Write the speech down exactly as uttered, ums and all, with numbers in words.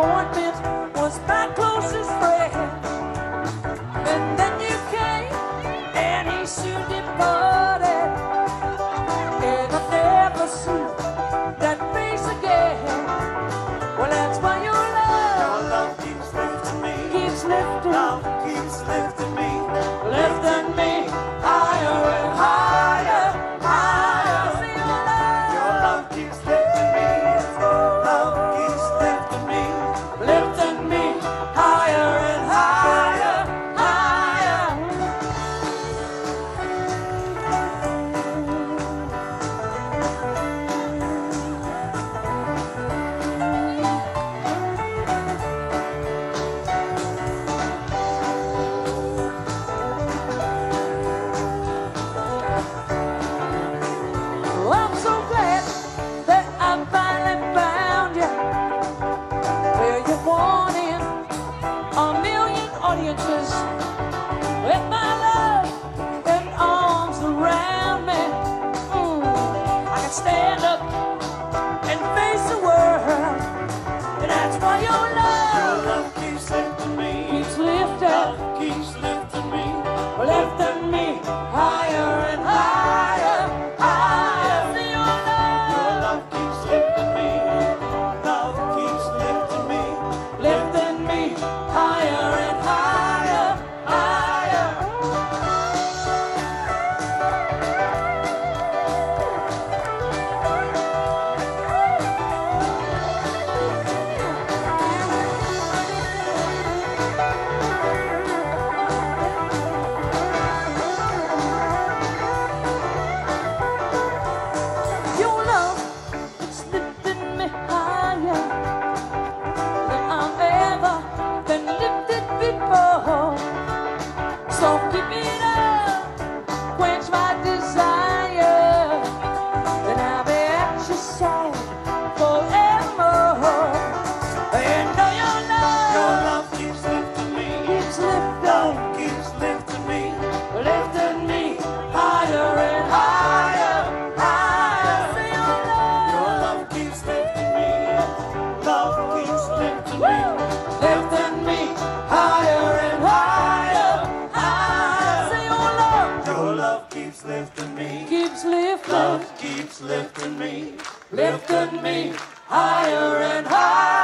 disappointment was my closest friend. And then you came, and he soon departed, and I never see that face again. Well, that's why your love, Your love keeps lifting me. keeps lifting, Love keeps lifting me. lifting me higher and higher, higher. See your love, Your love keeps lifting me. Love keeps lifting me. lifting me higher and higher, higher. Well, I'm so glad that I finally found you, where you're wanting a million audiences, with my love and arms around me. Mm, I can stand up and face the world, and that's why your Your love love keeps lifting me. keeps lifting, Love keeps lifting me. lifting me higher and higher, higher. See your Your love love keeps lifting me. Love keeps lifting me. lifting me higher and higher, higher. Your love, it's lifting me higher than I've ever been lifted before. So keep it up, quench my desire, then I'll be at your side forevermore. And know your Your love love keeps lifting me. keeps lifting, Love keeps lifting me. lifting me higher and higher, higher. See your Your love love keeps lifting me. Love keeps lifting me. lifting me higher and higher, higher. See your love Your love keeps lifting me. keeps lifting, Love keeps lifting me. lifting me higher and higher.